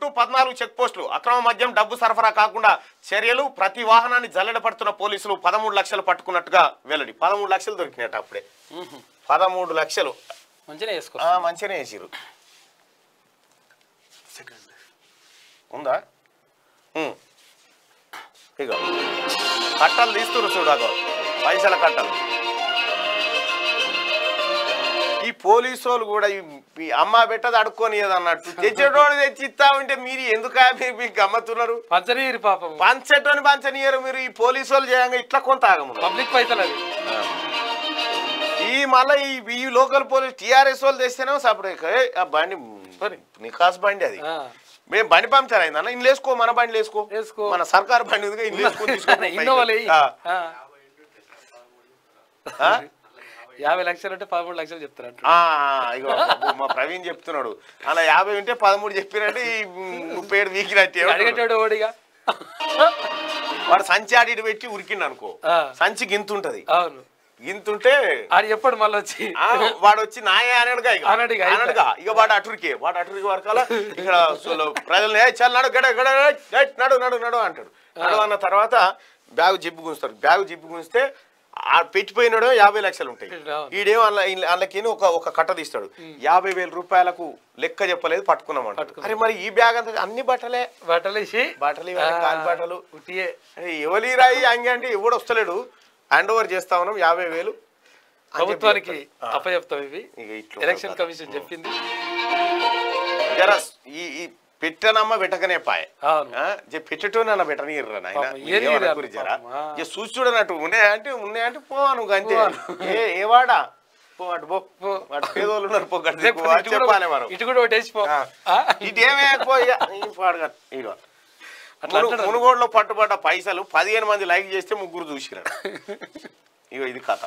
చుట్టూ 14 చెక్ పోస్టులు, అక్రమ మద్యం డబ్బు సరఫరా కాకుండా చర్యలు, ప్రతి వాహనాన్ని జల్లెడ పోలీసులు 13 లక్షలు పట్టుకున్నట్టుగా వెల్లడి. 13 లక్షలు దొరికినట్టు అప్పుడే. 13 లక్షలు మంచిగానే వేసిరు. ఉందా ఇక కట్టలు తీస్తున్నారు చూడగో, పైసల కట్టలు. ఈ పోలీసు వాళ్ళు కూడా ఈ అమ్మ పెట్టది అడుక్కొని అన్నట్టు తెచ్చేటోడు తెచ్చి ఇస్తా ఉంటే మీరు ఎందుకు మీకు గమ్మతున్నారు? పంచనీరు పాపం, పంచటోని పంచనీయరు మీరు. ఈ పోలీసు వాళ్ళు చేయంగా ఇట్లా కొంత ఆగము పబ్లిక్ పైసలు. ఈ మళ్ళీ ఈ లోకల్ పోలీస్ టీఆర్ఎస్ వాళ్ళు తెస్తేనే సపరేట్ ఆ బండి నికాస్ బండి అది. మేము బండి పంచారు అయిందన్న, ఇల్లు వేసుకో, మన బండి వేసుకో, మన సర్కారు బండి ఉంది ఇల్లు వేసుకొని 50 లక్షలు అంటే 13 లక్షలు చెప్తారు. ఇక మా ప్రవీణ్ చెప్తున్నాడు అలా 50 ఉంటే 13 చెప్పినట్టు ఈ 37 వీకినట్టు అడిగేటాడు ఓడిగా. వాడు సంచి ఆడి పెట్టి ఉరికిండు అనుకో, సంచి గింతుంటది. అవును, గింతుంటే ఆడు ఎప్పుడు మళ్ళీ వచ్చి వాడు వచ్చి నాయ అనడుగా ఇక వాడు అటురికి వరకాల ఇక్కడ ప్రజలు చాలా నడు గడ గడ నడు నడు నడు అంటాడు. నడు అన్న తర్వాత బ్యాగు జిప్పు గుంచుతాడు. బ్యాగు జిప్పు గుంచితే పెట్టిపోయినాడు 50 లక్షలు ఉంటాయి. ఈడేమో అందులోకి ఒక కట్ట తీస్తాడు. 50,000 రూపాయలకు లెక్క చెప్పలేదు, పట్టుకున్నామంట. అరే మరి ఈ బ్యాగ్ అంతా అన్ని బట్టలేసి బట్టలు కాలి బట్టలు ఎవరి రాయి అంగి అంటే ఎవడు వస్తలేడు. హ్యాండ్ ఓవర్ చేస్తా ఉన్నాం 50,000 ప్రభుత్వానికి అప్పచెప్తాం. ఇవి ఎలక్షన్ కమిషన్ చెప్పింది. ఈ పెట్టనమ్మ పెట్టకనే పాయ పెట్టటోనన్న పెట్టనీర్రా నాయన జరా చూసి చూడనట్టు ఉన్నాయంటే పోను అంతే. ఏ వాడా పో అటు పో, అటు పేదోళ్ళు ఉన్నారు పో చెప్పాలి మనం. ఇటు కూడా ఒకటేసిపో, ఇదేమే మునుగోడులో పట్టుబడ్డ పైసలు 15 మంది లైక్ చేస్తే 3 చూసినారు. ఇగో ఇది కథ.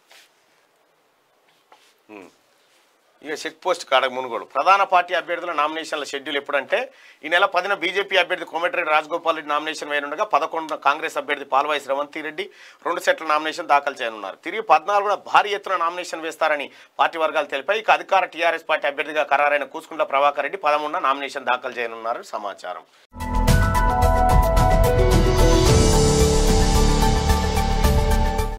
ఇక చెక్ పోస్ట్ కాడ మునుగోడు ప్రధాన పార్టీ అభ్యర్థుల నామినేషన్ల షెడ్యూల్ ఎప్పుడంటే ఈ నెల 10న బీజేపీ అభ్యర్థి కోమటిరెడ్డి రాజగోపాల్ రెడ్డి నామినేషన్ వేయనుండగా 11న కాంగ్రెస్ అభ్యర్థి పాల్వాయి శ్రవంతి రెడ్డి 2 సెట్ల నామినేషన్ దాఖలు చేయనున్నారు. తిరిగి 14న భారీ ఎత్తున నామినేషన్ వేస్తారని పార్టీ వర్గాలు తెలిపాయి. ఇక అధికార టీఆర్ఎస్ పార్టీ అభ్యర్థిగా ఖరారైన కూసుకుంట్ల ప్రభాకర్ రెడ్డి 13న నామినేషన్ దాఖలు చేయనున్నారని సమాచారం.